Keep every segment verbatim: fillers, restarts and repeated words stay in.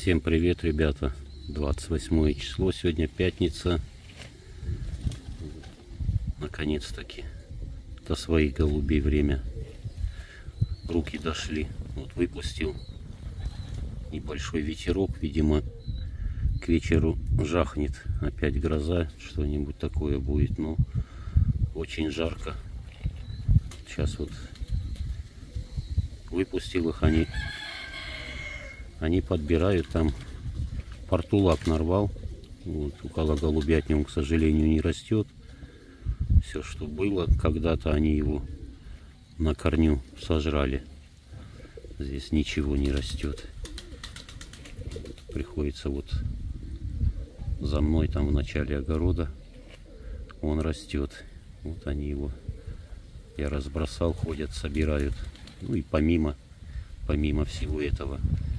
Всем привет, ребята! двадцать восьмое число, сегодня пятница. Наконец-таки до своих голубей время. Руки дошли. Вот выпустил небольшой ветерок. Видимо, к вечеру жахнет. Опять гроза, что-нибудь такое будет. Но очень жарко. Сейчас вот выпустил их, они они подбирают. Там портулак нарвал. Вот, около голубятни он, к сожалению, не растет. Все, что было, когда-то они его на корню сожрали. Здесь ничего не растет. Приходится вот за мной, там в начале огорода, он растет. Вот они его, я разбросал, ходят, собирают. Ну и помимо, помимо всего этого,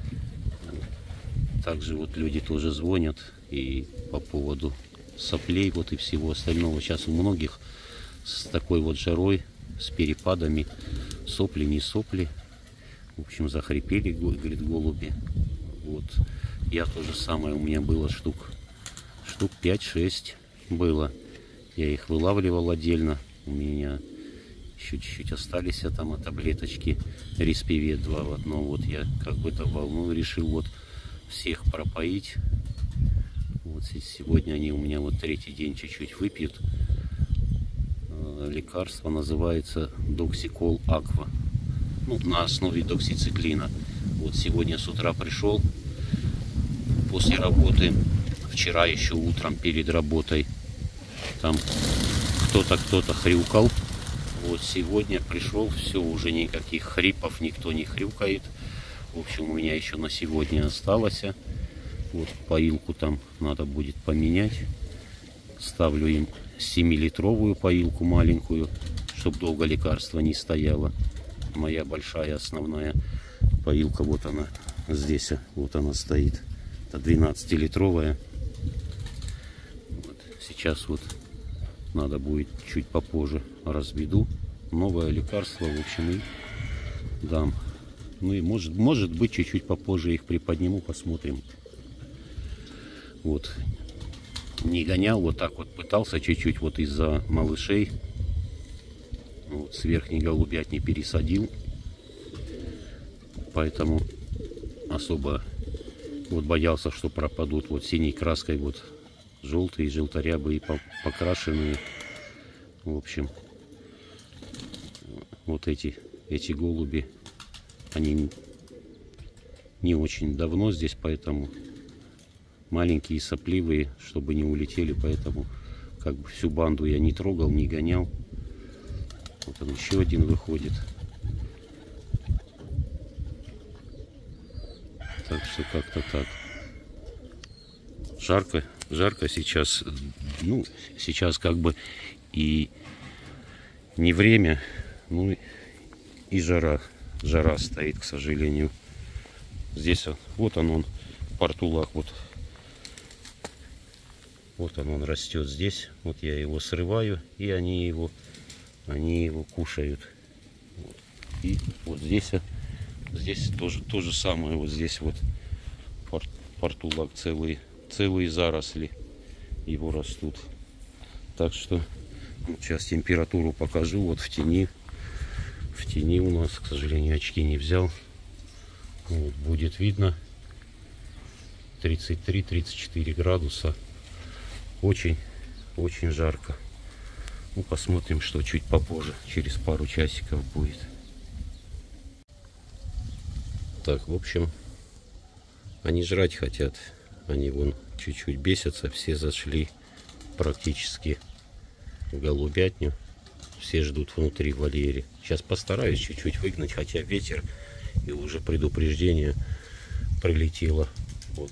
также вот люди тоже звонят и по поводу соплей вот и всего остального. Сейчас у многих с такой вот жарой, с перепадами, сопли, не сопли. В общем, захрипели, говорит, голуби. Вот. Я то же самое, у меня было штук, штук пять-шесть было. Я их вылавливал отдельно. У меня еще чуть-чуть остались, а там таблеточки Респивет два в одном. Вот я как бы то волну решил вот всех пропоить. Вот сегодня они у меня вот третий день чуть-чуть выпьют. Лекарство называется Доксикол Аква. Ну, на основе доксициклина. Вот сегодня с утра пришел после работы. Вчера еще утром перед работой там кто-то кто-то хрюкал. Вот сегодня пришел, все, уже никаких хрипов, никто не хрюкает. В общем, у меня еще на сегодня осталось. Вот поилку там надо будет поменять. Ставлю им семилитровую поилку маленькую, чтобы долго лекарство не стояло. Моя большая основная поилка, вот она здесь, вот она стоит. Это двенадцатилитровая. Вот. Сейчас вот надо будет чуть попозже разведу новое лекарство, в общем, и дам. Ну и может, может быть, чуть-чуть попозже их приподниму, посмотрим. Вот. Не гонял, вот так вот пытался чуть-чуть вот из-за малышей. Вот, с верхней голубятни пересадил. Поэтому особо вот боялся, что пропадут. Вот синей краской вот желтые, желторябые, покрашенные. В общем, вот эти, эти голуби, они не очень давно здесь, поэтому маленькие, сопливые, чтобы не улетели, поэтому как бы всю банду я не трогал, не гонял. Вот он еще один выходит. Так что как-то так. Жарко, жарко сейчас. Ну, сейчас как бы и не время, ну и жара. Жара стоит, к сожалению. Здесь вот он, он портулак, вот. Вот он, он растет здесь. Вот я его срываю, и они его, они его кушают. Вот. И вот здесь, здесь тоже то же самое. Вот здесь вот портулак, целые, целые заросли его растут. Так что вот сейчас температуру покажу. Вот в тени, в тени у нас, к сожалению, очки не взял. Вот, будет видно тридцать три — тридцать четыре градуса. Очень, очень жарко. Ну, посмотрим, что чуть попозже, через пару часиков будет. Так, в общем, они жрать хотят. Они вон чуть-чуть бесятся. Все зашли практически в голубятню. Все ждут внутри в вольере. Сейчас постараюсь чуть-чуть выгнать, хотя ветер и уже предупреждение прилетело. Вот.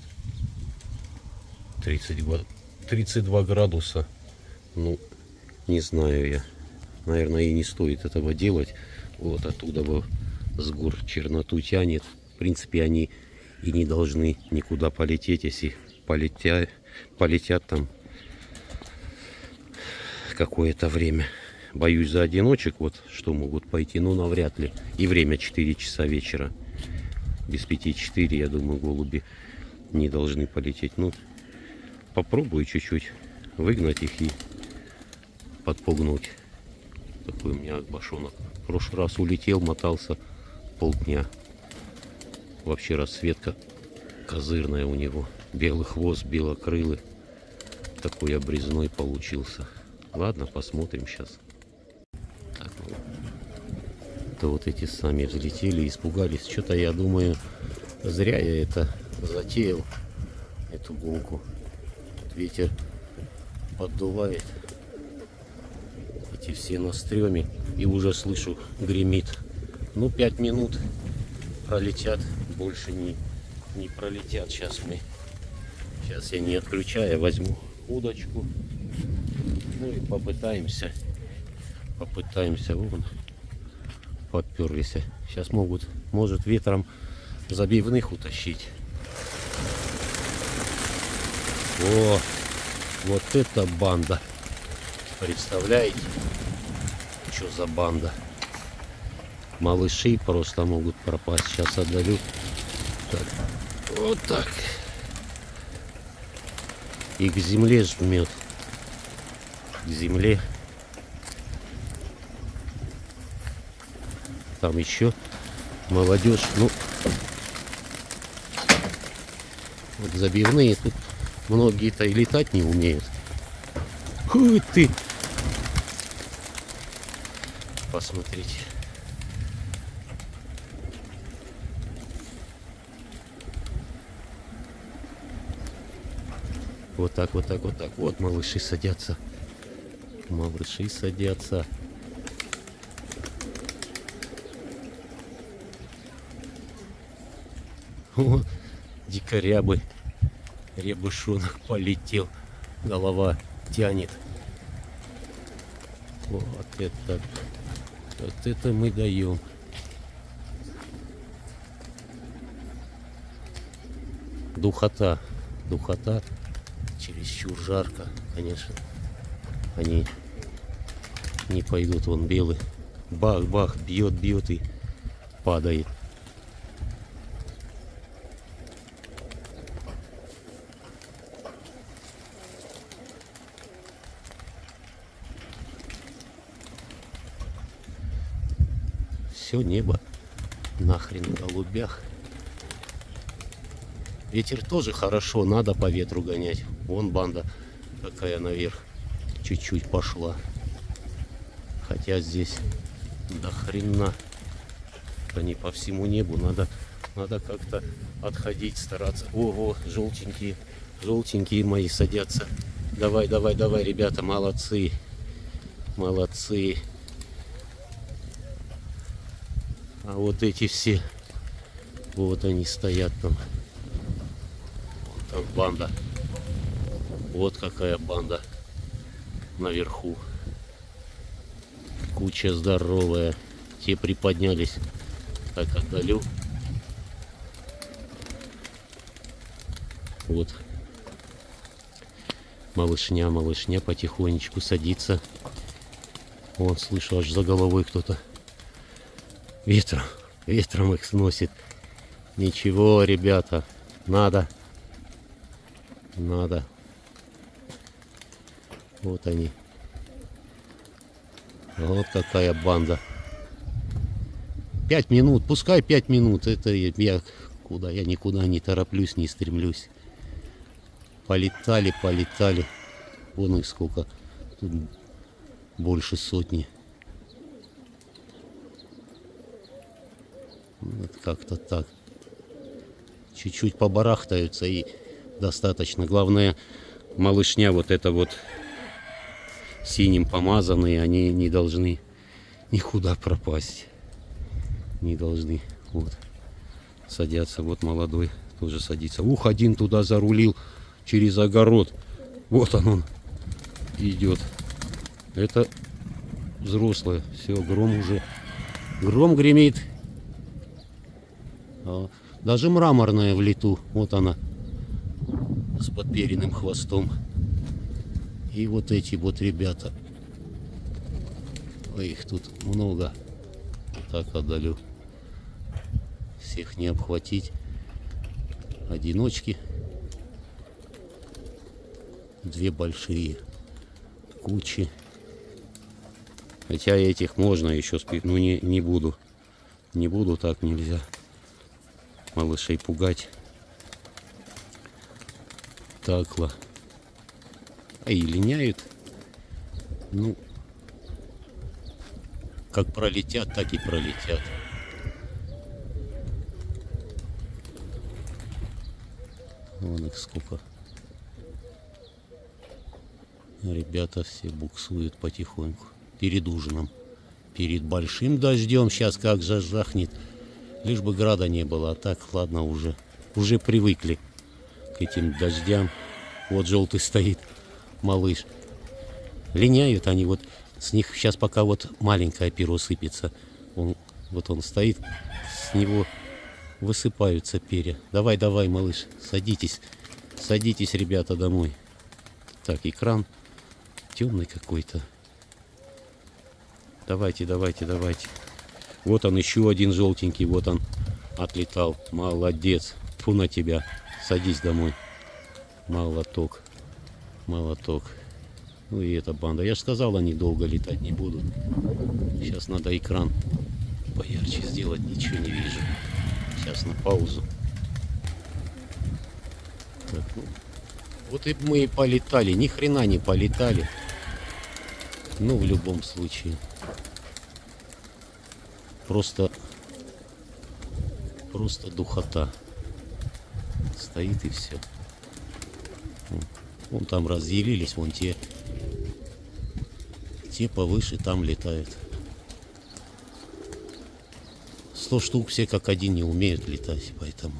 тридцать два градуса. Ну, не знаю я. Наверное, и не стоит этого делать. Вот оттуда вот с гор черноту тянет. В принципе, они и не должны никуда полететь, если полетят, полетят там какое-то время. Боюсь за одиночек, вот что могут пойти, но навряд ли. И время четыре часа вечера. Без пяти четыре, я думаю, голуби не должны полететь. Ну, попробую чуть-чуть выгнать их и подпугнуть. Такой у меня акбашонок. В прошлый раз улетел, мотался полдня. Вообще расцветка козырная у него. Белый хвост, белокрылый. Такой обрезной получился. Ладно, посмотрим сейчас. Так, ну, то вот эти сами взлетели, испугались. Что-то я думаю, зря я это затеял, эту гонку. Ветер поддувает. Эти все на стреме. И уже слышу, гремит. Ну, пять минут пролетят. Больше не, не пролетят. Сейчас мы... Сейчас я не отключаю, возьму удочку. Ну и попытаемся. Попытаемся. Вон. Подперлись. Сейчас могут, может, ветром забивных утащить. О, вот это банда. Представляете, что за банда? Малыши просто могут пропасть. Сейчас отдалю. Так. Вот так. И к земле жмет. К земле. Там еще молодежь. Ну, вот забивные тут многие-то и летать не умеют. Ух ты! Посмотрите. Вот так, вот так, вот так. Вот малыши садятся. Малыши садятся. Вот, дикорябы. Рябышонок полетел. Голова тянет. Вот это. Вот это мы даем. Духота. Духота. Чересчур жарко, конечно. Они не пойдут. Вон белый. Бах-бах. Бьет, бьет и падает. Все небо нахрен в голубях. Ветер тоже хорошо, надо по ветру гонять. Вон банда какая наверх чуть-чуть пошла. Хотя здесь до хрена. Они по всему небу. Надо, надо как-то отходить, стараться. Ого, желтенькие, желтенькие мои садятся. Давай, давай, давай, ребята, молодцы. Молодцы. А вот эти все, вот они стоят там. Вон там банда. Вот какая банда наверху. Куча здоровая. Те приподнялись. Так, отдалю. Вот. Малышня, малышня потихонечку садится. Вон, слышу, аж за головой кто-то. Ветром, ветром их сносит. Ничего, ребята, надо, надо. Вот они. Вот какая банда. Пять минут, пускай пять минут. Это я куда, я никуда не тороплюсь, не стремлюсь. Полетали, полетали. Вон их сколько. Тут больше сотни. Вот как-то так. Чуть-чуть побарахтаются и достаточно. Главное, малышня вот это вот синим помазанные, они не должны никуда пропасть. Не должны. Вот. Садятся. Вот молодой тоже садится. Ух, один туда зарулил через огород. Вот он, он идет. Это взрослое. Все, гром уже. Гром гремит. Даже мраморная в лету. Вот она. С подперенным хвостом. И вот эти вот ребята. Ой, их тут много. Так, отдалю. Всех не обхватить. Одиночки. Две большие кучи. Хотя этих можно еще спить. Ну не, не буду. Не буду, так нельзя. Малышей пугать. Такла. А и линяют. Ну, как пролетят, так и пролетят. Вон их сколько. Ребята все буксуют потихоньку. Перед ужином. Перед большим дождем. Сейчас как же жахнет. Лишь бы града не было. А так, ладно, уже. Уже привыкли к этим дождям. Вот желтый стоит. Малыш. Линяют они. Вот с них сейчас пока вот маленькое перо сыпется. Он, вот он стоит. С него высыпаются перья. Давай, давай, малыш. Садитесь. Садитесь, ребята, домой. Так, экран темный какой-то. Давайте, давайте, давайте. Вот он, еще один желтенький. Вот он отлетал. Молодец. Тьфу на тебя. Садись домой. Молоток. Молоток. Ну и эта банда. Я же сказал, они долго летать не будут. Сейчас надо экран поярче сделать. Ничего не вижу. Сейчас на паузу. Так, ну. Вот и мы и полетали. Ни хрена не полетали. Ну, в любом случае. Просто, просто духота. Стоит и все. Вон там разделились, вон те. Те повыше там летают. Сто штук все как один не умеют летать, поэтому.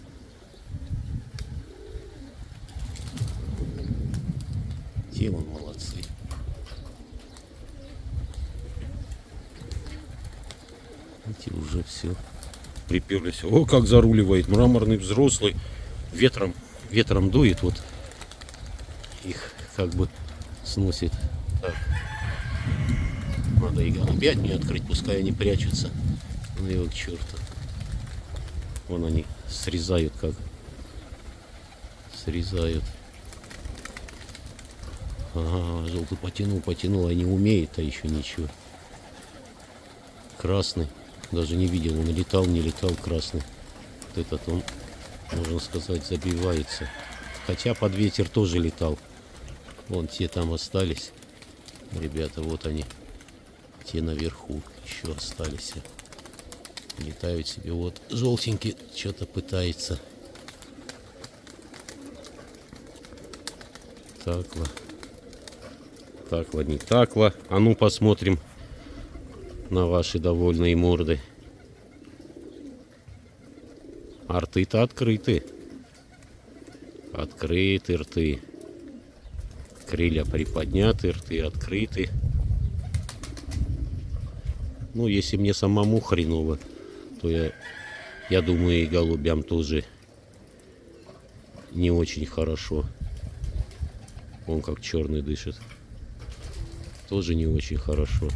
Те вон молодцы. Эти уже все приперлись. О, как заруливает мраморный взрослый. Ветром, ветром дует, вот их как бы сносит. Так. Надо и голубят не открыть, пускай они прячутся. Ну его к черту. Вон они срезают как. Срезают. Ага, желтый потянул, потянул, а не умеет, а еще ничего. Красный. Даже не видел, он летал, не летал, красный. Вот этот он, можно сказать, забивается. Хотя под ветер тоже летал. Вон те там остались. Ребята, вот они. Те наверху еще остались. Летают себе. Вот желтенький что-то пытается. Такла. Такла, не такла. А ну посмотрим на ваши довольные морды. А рты-то открыты. Открыты рты. Крылья приподняты, рты открыты. Ну, если мне самому хреново, то я, я думаю, и голубям тоже не очень хорошо. Он как черный дышит. Тоже не очень хорошо.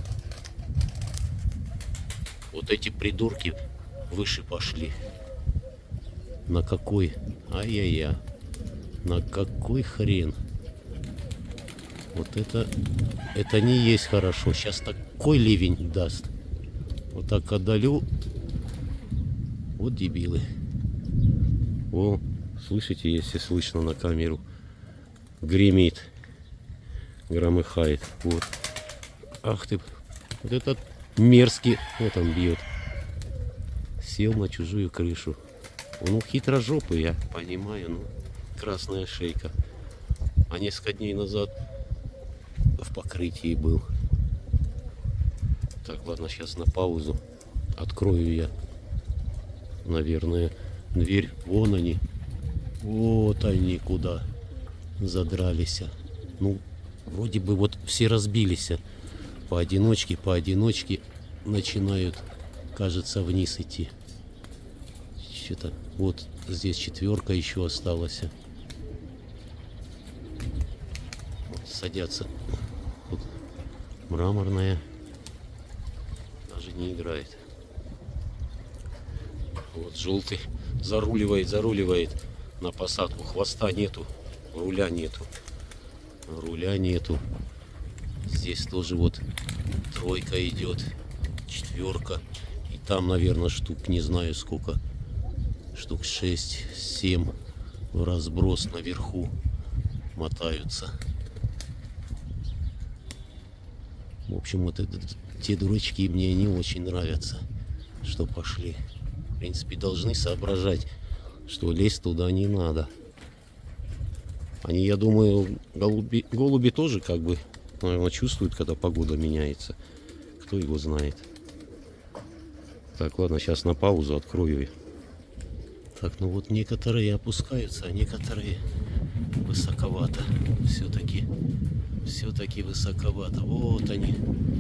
Вот эти придурки выше пошли. На какой? Ай-яй-яй. На какой хрен? Вот это, это не есть хорошо. Сейчас такой ливень даст. Вот так отдалю. Вот дебилы. О, слышите, если слышно на камеру. Гремит. Громыхает. Вот. Ах ты. Вот этот мерзкий. Вот он бьет. Сел на чужую крышу. Он хитрожопый, я понимаю. Ну, красная шейка. А несколько дней назад в покрытии был. Так, ладно, сейчас на паузу. Открою я, наверное, дверь. Вон они. Вот они куда задрались. Ну, вроде бы вот все разбились. Поодиночке, поодиночке начинают, кажется, вниз идти. Что-то вот здесь четверка еще осталась. Вот, садятся. Вот, мраморная. Даже не играет. Вот желтый заруливает, заруливает на посадку. Хвоста нету, руля нету. Руля нету. Здесь тоже вот тройка идет, четверка. И там, наверное, штук не знаю сколько. Штук шесть-семь в разброс наверху мотаются. В общем, вот это, те дурачки мне не очень нравятся, что пошли. В принципе, должны соображать, что лезть туда не надо. Они, я думаю, голуби, голуби тоже как бы, наверное, чувствуют, когда погода меняется. Кто его знает. Так, ладно, сейчас на паузу открою. Так, ну вот некоторые опускаются, а некоторые высоковато. Все-таки, все-таки высоковато. Вот они.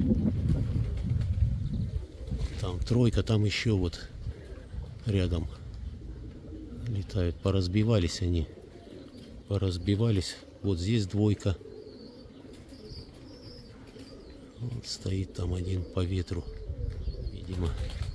Там тройка, там еще вот рядом летают. Поразбивались они. Поразбивались. Вот здесь двойка. Вот стоит там один по ветру. Видимо.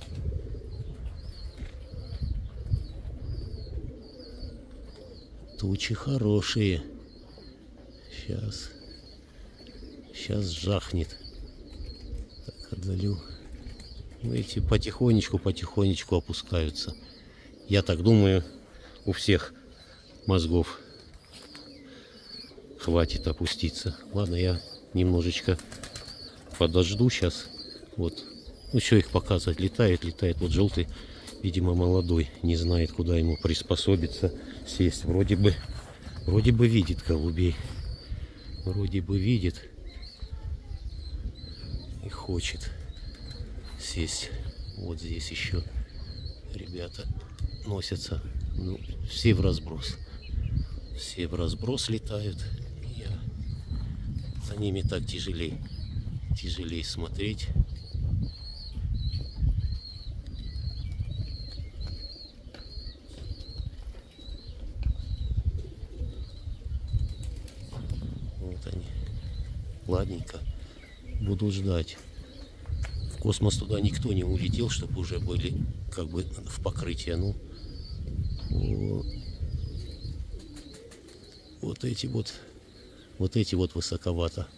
Тучи хорошие. Сейчас. Сейчас жахнет. Так, отдалю. Ну, эти потихонечку, потихонечку опускаются. Я так думаю, у всех мозгов хватит опуститься. Ладно, я немножечко подожду сейчас. Вот. Ну, что их показывать? Летает, летает. Вот желтый, видимо, молодой. Не знает, куда ему приспособиться, сесть. Вроде бы, вроде бы видит голубей. Вроде бы видит. И хочет сесть. Вот здесь еще ребята носятся. Ну, все в разброс. Все в разброс летают. И я... За ними так тяжелей. Тяжелей смотреть. Вот они. Ладненько. Буду ждать. В космос туда никто не улетел, чтобы уже были как бы в покрытии. Ну, вот, вот эти вот, вот эти вот высоковато.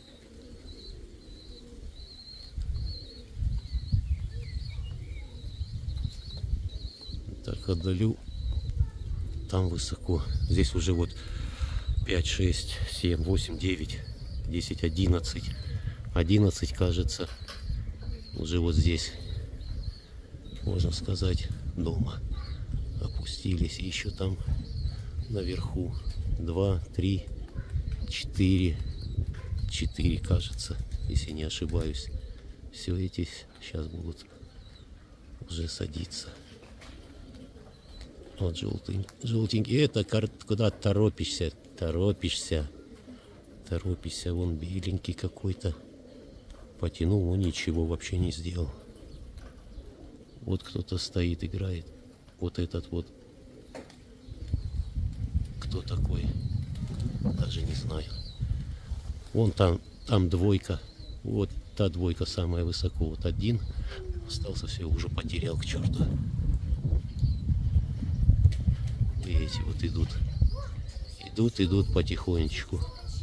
Так, отдалю. Там высоко. Здесь уже вот пять, шесть, семь, восемь, девять, десять, одиннадцать. одиннадцать, кажется. Уже вот здесь, можно сказать, дома опустились. И еще там наверху два, три, четыре, четыре, кажется, если не ошибаюсь. Все эти сейчас будут уже садиться. Вот желтый, желтенький. Это куда торопишься, торопишься, торопишься. Вон беленький какой-то. Потянул, он ничего вообще не сделал. Вот кто-то стоит, играет. Вот этот вот. Кто такой? Даже не знаю. Вон там, там двойка. Вот та двойка самая высоко. Вот один. Остался, все, уже потерял к черту. И эти вот идут. Идут, идут потихонечку.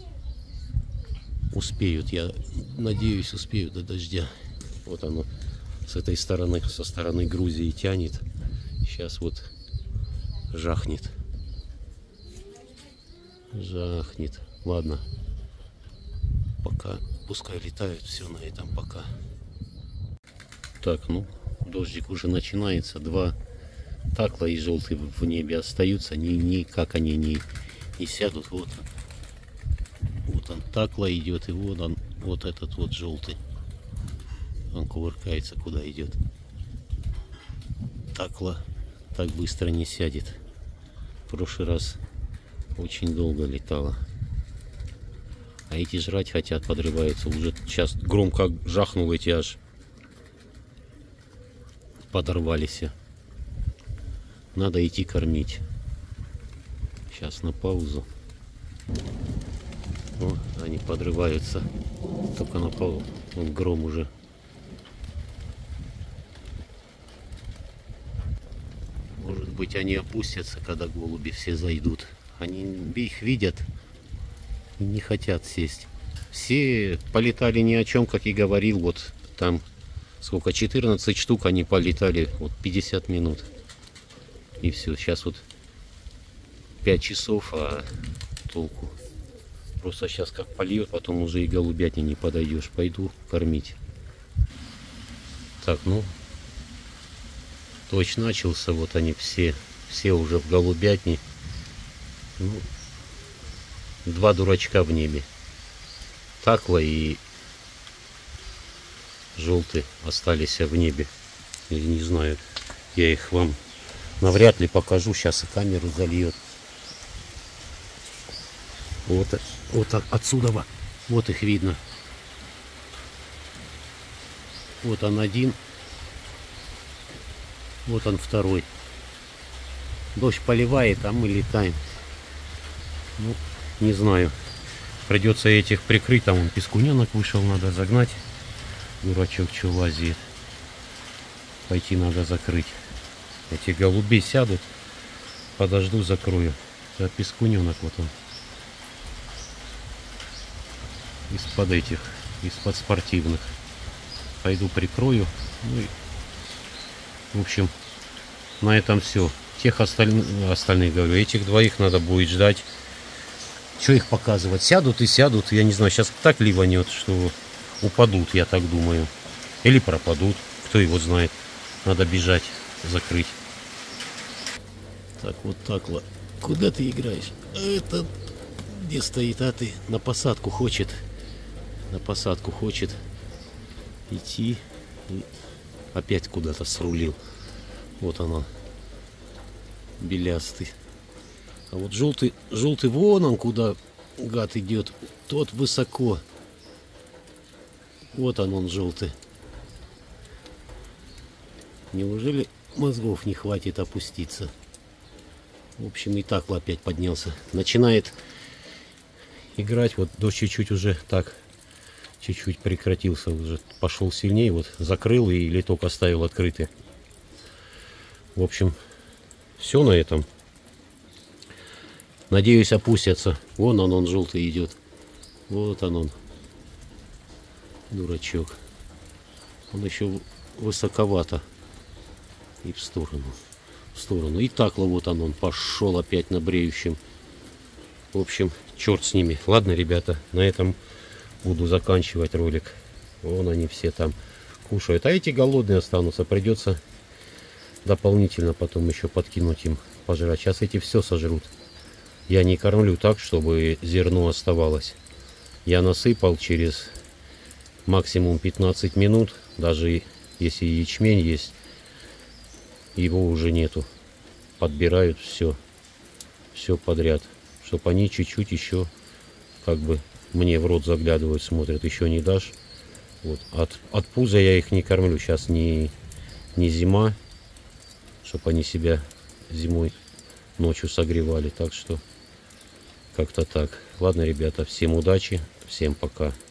Успеют, я надеюсь, успеют до дождя. Вот оно с этой стороны, со стороны Грузии тянет. Сейчас вот жахнет. Жахнет. Ладно. Пока пускай летают. Все на этом пока. Так, ну, дождик уже начинается. Два такла и желтый в небе остаются. Ни, никак они не, не сядут. Вот. Вот он такла идет, и вот он, вот этот вот желтый. Он кувыркается, куда идет. Такла так быстро не сядет. В прошлый раз очень долго летала. А эти жрать хотят, подрываются. Уже сейчас громко жахнул, эти аж подорвались. Надо идти кормить. Сейчас на паузу. О, они подрываются. Только на полу. Вон гром уже. Может быть, они опустятся, когда голуби все зайдут. Они их видят. Не хотят сесть. Все полетали ни о чем, как и говорил. Вот там сколько, четырнадцать штук они полетали. Вот пятьдесят минут. И все. Сейчас вот пять часов, а толку. Просто сейчас как польет, потом уже и голубятни не подойдешь. Пойду кормить. Так, ну, дождь начался. Вот они все, все уже в голубятне. Ну, два дурачка в небе. Такла и желтый остались в небе. Или не знаю, я их вам навряд ли покажу. Сейчас и камеру зальет. Вот, вот отсюда, вот их видно. Вот он один. Вот он второй. Дождь поливает, а мы летаем. Ну, не знаю. Придется этих прикрыть. Там он пескуненок вышел, надо загнать. Дурачок что лазит. Пойти надо закрыть. Эти голуби сядут. Подожду, закрою. А пескуненок вот он. Из-под этих, из-под спортивных. Пойду прикрою. Ну и, в общем, на этом все. Тех остальных, остальных, говорю, этих двоих надо будет ждать. Что их показывать? Сядут и сядут. Я не знаю, сейчас так ливанет, что упадут, я так думаю. Или пропадут. Кто его знает. Надо бежать, закрыть. Так, вот так. Куда ты играешь? Это где стоит? А ты на посадку хочет. На посадку хочет идти. И опять куда-то срулил. Вот она. Белястый. А вот желтый, желтый вон он куда гад идет. Тот высоко. Вот он, он желтый. Неужели мозгов не хватит опуститься? В общем, и так опять поднялся. Начинает играть. Вот дождь чуть-чуть уже так. Чуть-чуть прекратился. Уже пошел сильнее. Вот закрыл и литок оставил открытый. В общем, все на этом. Надеюсь, опустятся. Вон он, он желтый идет. Вот он, он. Дурачок. Он еще высоковато. И в сторону. В сторону. И так вот он, он пошел опять на бреющем. В общем, черт с ними. Ладно, ребята, на этом буду заканчивать ролик. Вон они все там кушают. А эти голодные останутся. Придется дополнительно потом еще подкинуть им пожрать. Сейчас эти все сожрут. Я не кормлю так, чтобы зерно оставалось. Я насыпал через максимум пятнадцать минут. Даже если ячмень есть, его уже нету. Подбирают все. Все подряд. Чтобы они чуть-чуть еще как бы мне в рот заглядывают, смотрят. Еще не дашь. Вот. От, от пуза я их не кормлю. Сейчас не, не зима. Чтобы они себя зимой ночью согревали. Так что как-то так. Ладно, ребята, всем удачи. Всем пока.